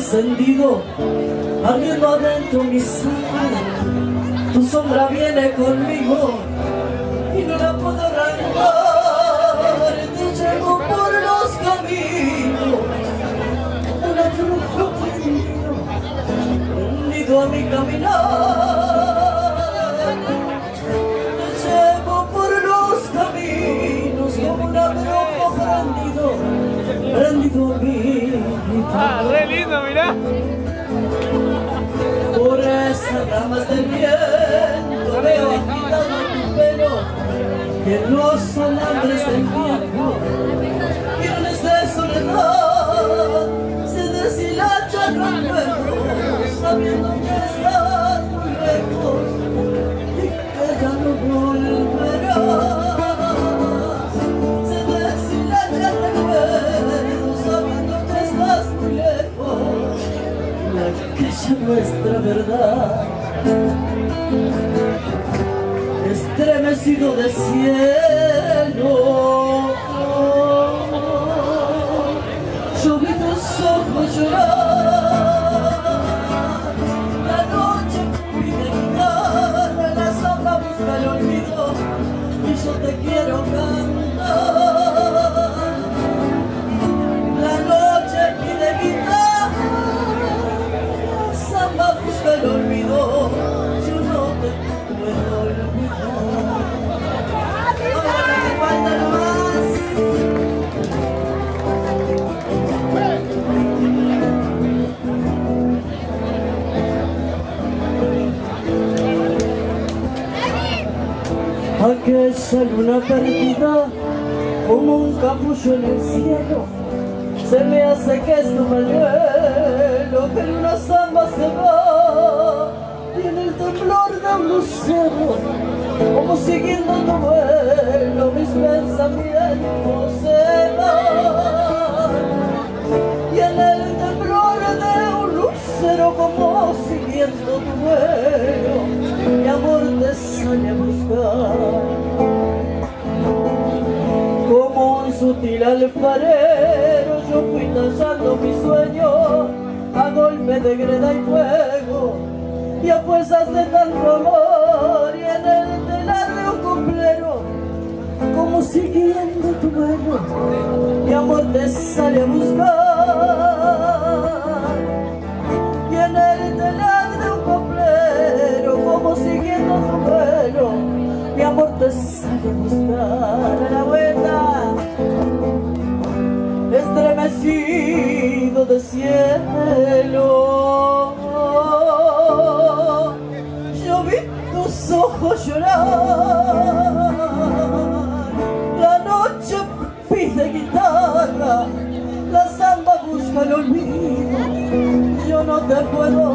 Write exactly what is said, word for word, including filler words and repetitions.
encendido, ardiendo adentro mi sangre. Tu sombra viene conmigo y no la puedo arrancar. Te llevo por los caminos, una bruja prendido, prendido a mi caminar. Te llevo por los caminos como una bruja prendido, prendido a mi guitarra. Ah, re lindo, mirá. Por esas ramas del viento veo agitado tu pelo y en los alambres del tiempo, viernes de soledad, se deshilacha el recuerdo, sabiendo que estás muy lejos y que ya no volverás. Se deshilacha el recuerdo, sabiendo que estás muy lejos, aquella nuestra verdad. Estremecido de cielo, yo vi tus ojos llorar. La noche pide guitarra, la sombra busca el olvido y yo te quiero cantar. La noche pide guitarra, samba busca el olvido, yo no te puedo olvidar. Ahora me falta nomás. Aquella luna perdida, como un capullo en el cielo, se me hace que es tu pañuelo, que en una samba se va, y en el temblor de un lucero, como siguiendo tu vuelo, mis pensamientos se van. Y en el temblor de un lucero, como siguiendo tu vuelo, mi amor te sale a buscar. Como un sutil alfarero yo fui tallando mi sueño a golpe de greda y fuego, y a fuerzas de tanto amor, y en el telar de un cumplero, como siguiendo tu vuelo, mi amor te sale a buscar. Y en el telar de un cumplero, como siguiendo tu vuelo, mi amor te sale a buscar. A la vuelta, estremecido de cielo, yo vi tus ojos llorar. La noche pide guitarra, la samba busca el olvido, yo no te puedo